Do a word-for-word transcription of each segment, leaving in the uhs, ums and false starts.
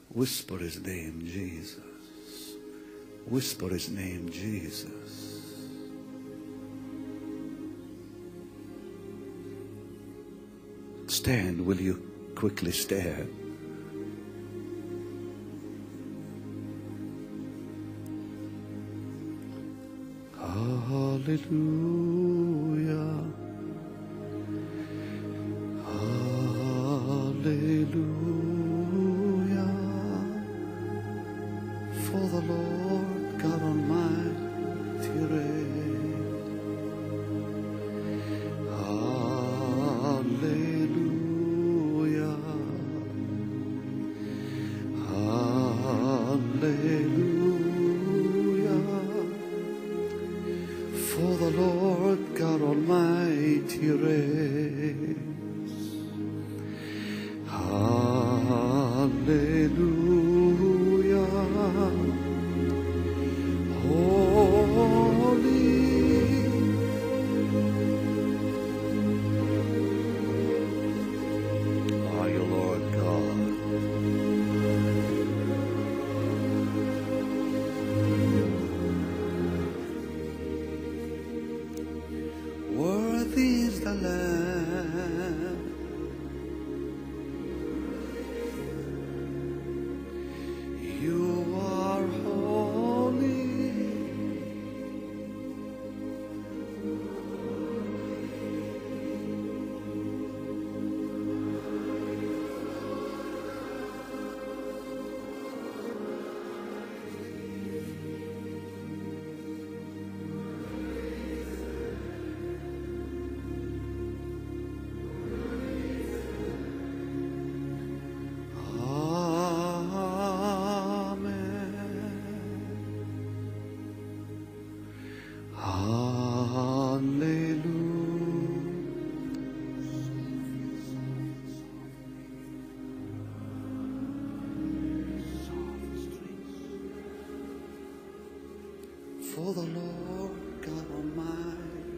Whisper his name, Jesus. Whisper his name, Jesus. Stand, will you quickly stand? Hallelujah. Hallelujah. For the Lord God Almighty reigns. Hallelujah. Hallelujah. For the Lord God Almighty reigns. Hallelujah. Holy. Are you, Lord God? Worthy is the Lamb. You are holy. For the Lord God Almighty.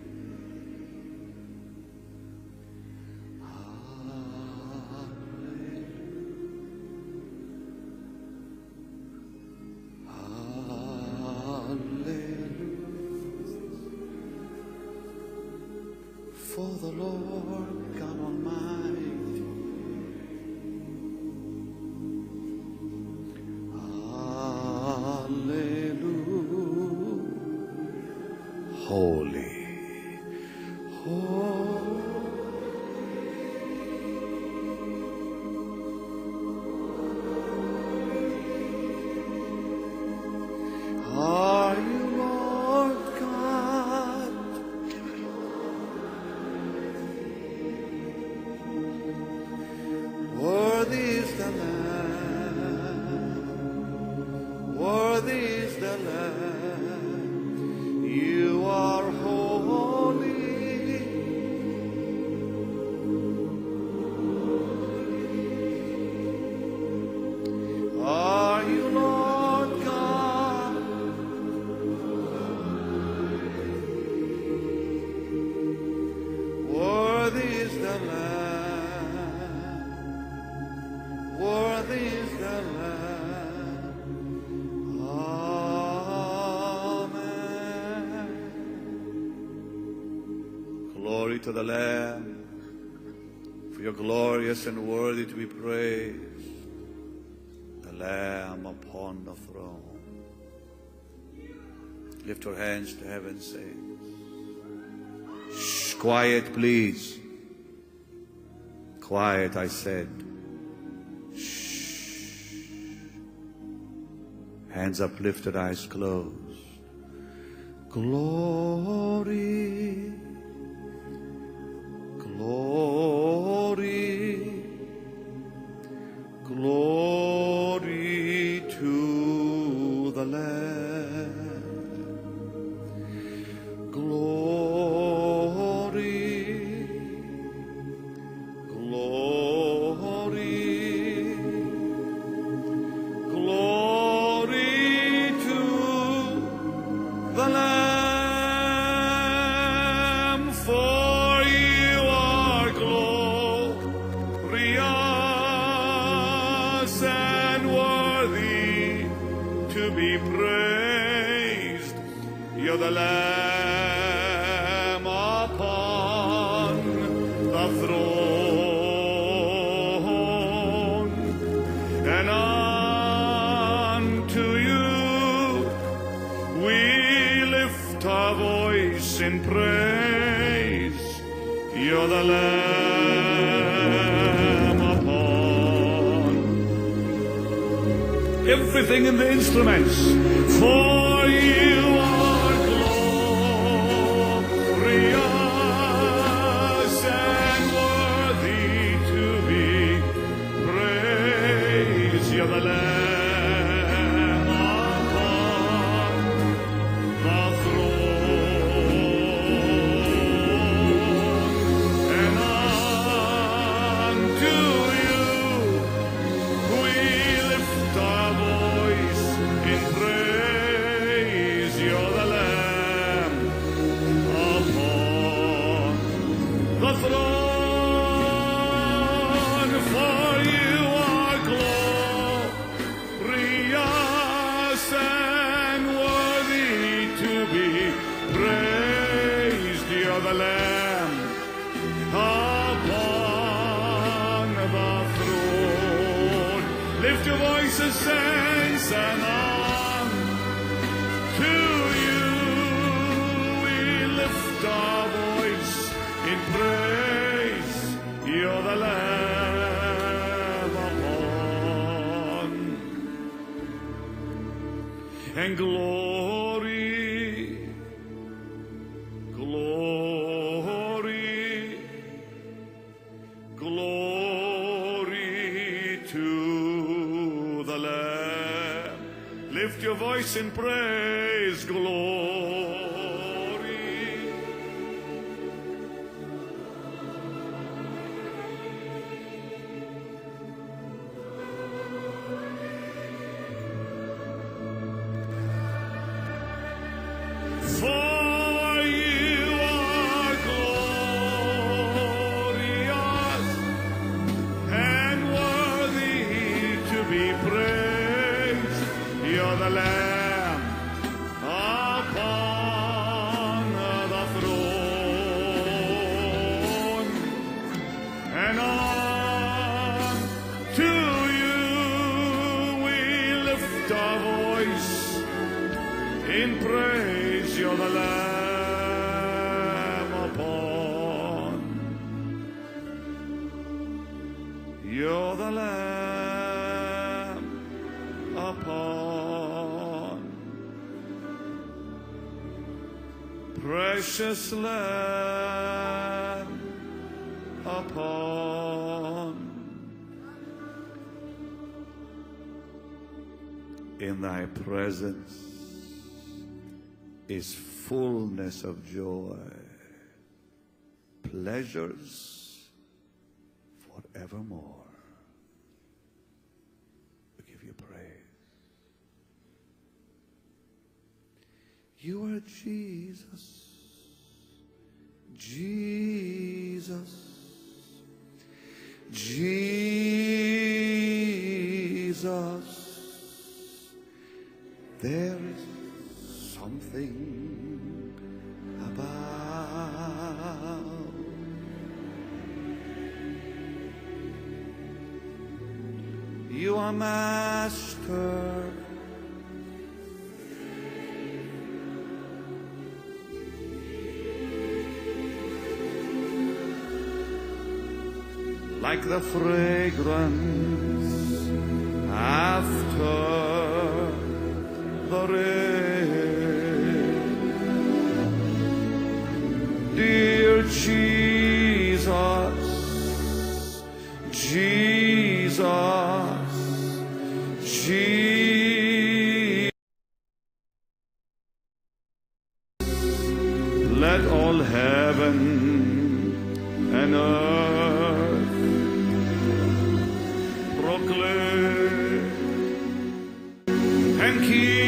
Hallelujah. For the Lord God Almighty. Holy, holy, are you, Lord God? Worthy is the Lamb, worthy is the Lamb. You are holy. Are you, Lord God? Worthy is the Lamb. Worthy is the Lamb. Amen. Glory to the Lamb. For you're glorious and worthy to be praised. The Lamb upon the throne. Lift your hands to heaven, say. Shh, quiet, please. Quiet, I said. Shh. Hands uplifted, eyes closed. Glory, glory, glory to the Lamb. Glory, glory, glory to the Lamb, for you are glorious and in praise. You're the Lamb upon. Everything in the instruments. For you are glorious and worthy to be praised. You're the Lamb. Lift your voices, saints, and on to you we lift our voice in praise. You're the Lamb upon. And glory, glory, glory to the Lamb. Lift your voice in praise. Glory. For you are glorious and worthy to be praised. You're the Lamb upon the throne, and on to you we lift our voice in praise. You're the Lamb upon. You're the Lamb upon. Precious Lamb upon. In thy presence is fullness of joy, pleasures forevermore. We give you praise. You are Jesus, Jesus, Jesus. There is something about you are Master. Like the fragrance after the rain, dear Jesus, Jesus, Jesus. Let all heaven and earth proclaim, and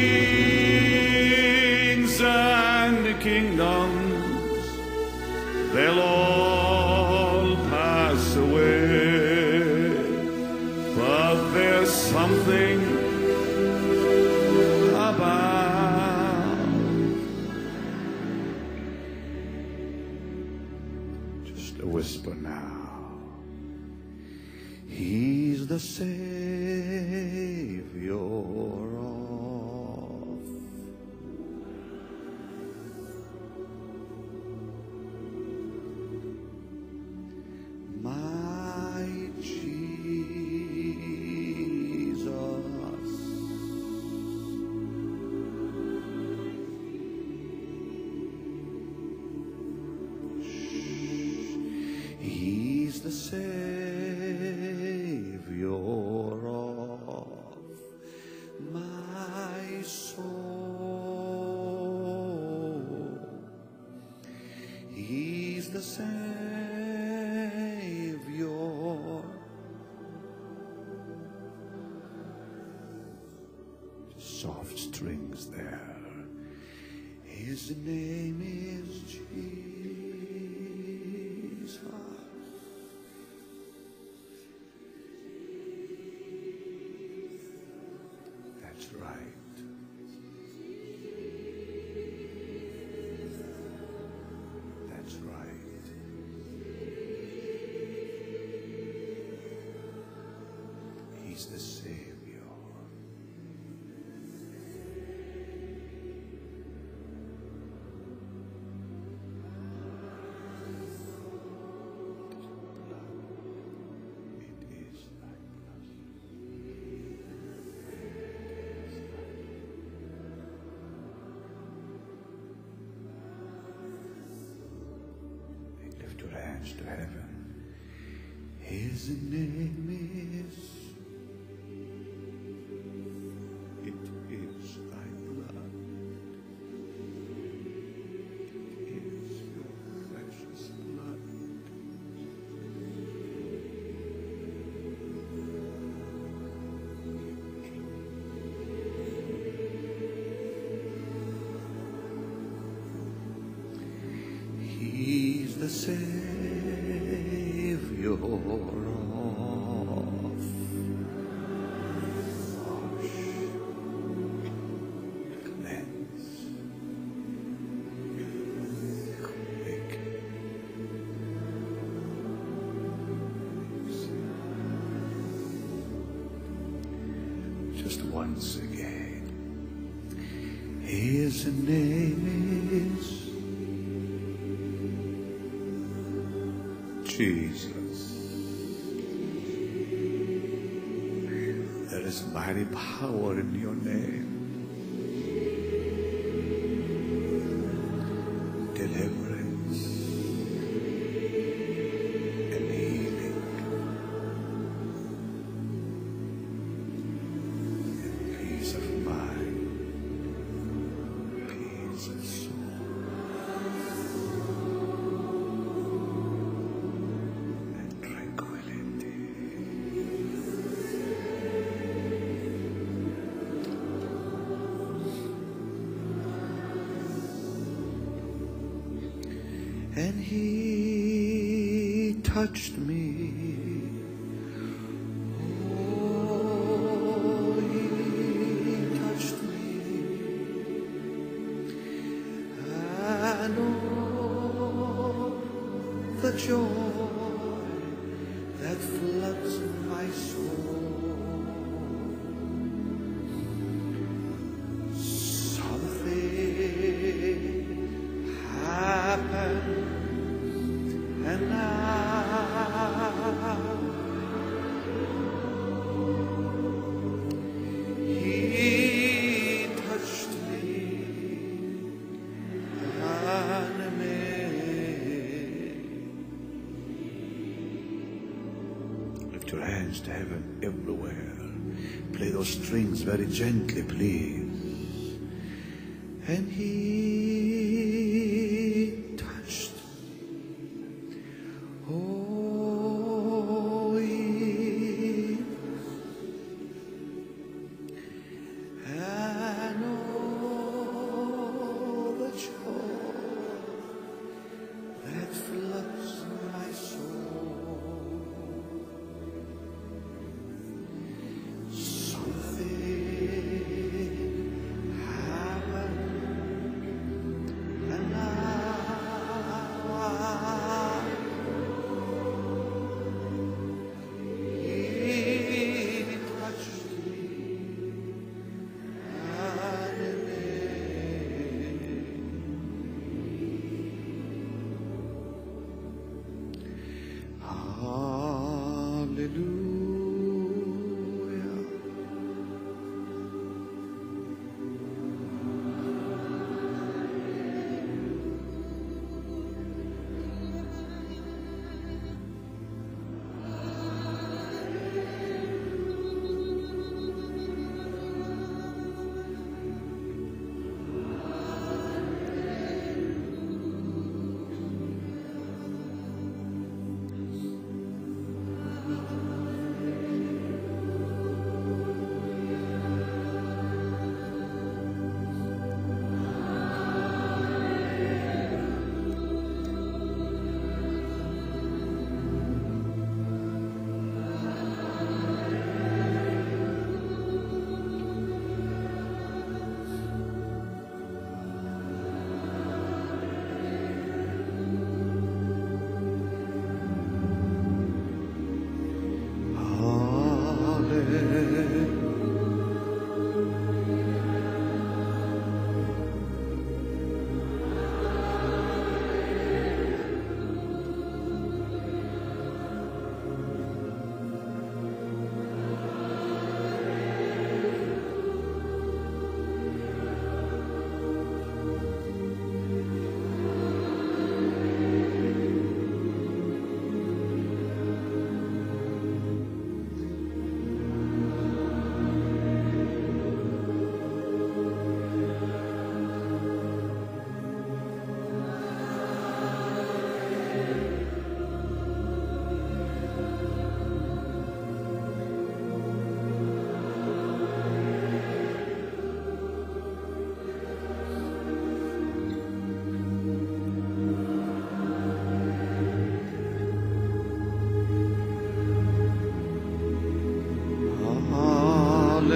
kings and kingdoms, they'll all pass away, but there's something about, just a whisper now. He's the Savior of of my soul. He's the Savior. Soft strings there. His name is Jesus. That's right. That's right. He's the Savior. To heaven. His name is, it is thy blood, it is your precious blood. He's the same of wash, cleanse, quick. Just once again. His name is Jesus. There is mighty power in your name. Deliverance and healing and peace of mind, peace of soul. And he touched me. Oh, he touched me. And oh, the joy that floods my soul. Something happened. And now he touched me and made. Lift your hands to heaven everywhere. Play those strings very gently, please. And he touched me. Oh, he and all the joy that floods my soul. Something happened.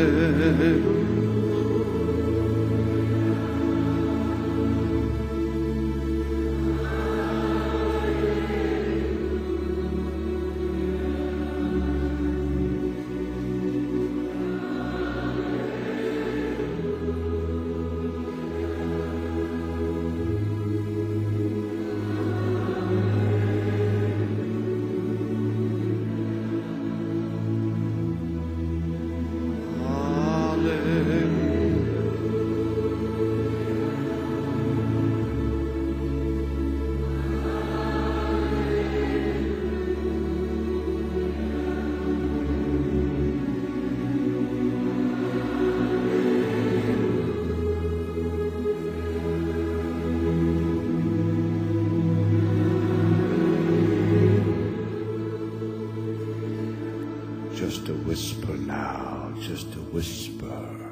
Just a whisper now, just a whisper.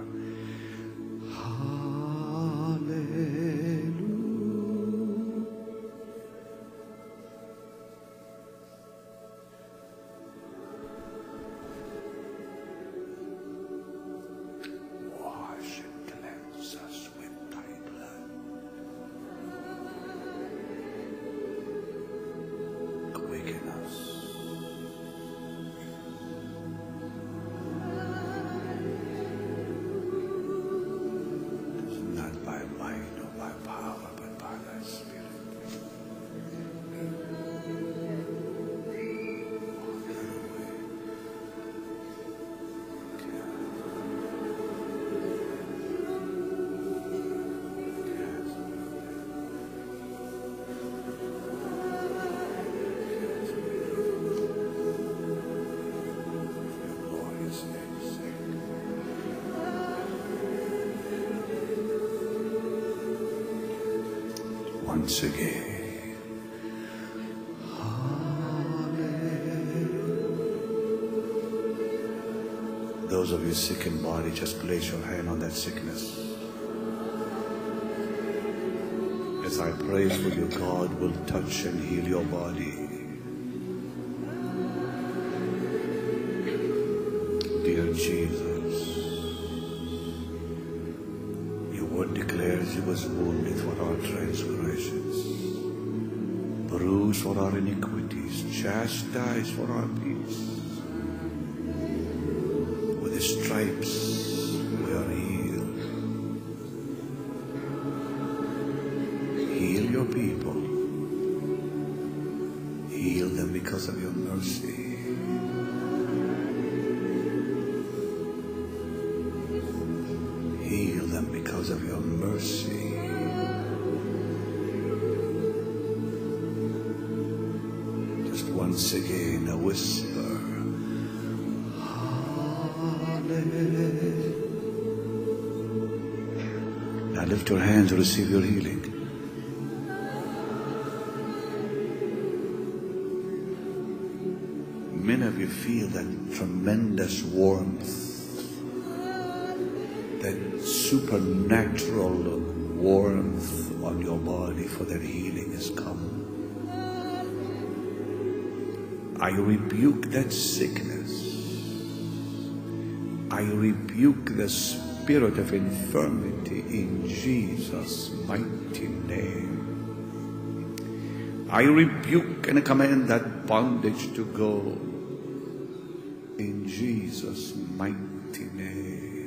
Wash and cleanse us with thy blood. Quicken us. Once again. Those of you sick in body, just place your hand on that sickness. As I pray for you, God will touch and heal your body. Dear Jesus, your word declares he was wounded for our transgressions, bruised for our iniquities, chastised for our peace. With his stripes we are healed. Heal your people. Heal them because of your mercy. Heal them because of your mercy. Just once again, a whisper. Hallelujah. Now lift your hands to receive your healing. Many of you feel that tremendous warmth, that supernatural warmth on your body, for that healing has come. I rebuke that sickness. I rebuke the spirit of infirmity in Jesus' mighty name. I rebuke and command that bondage to go in Jesus' mighty name.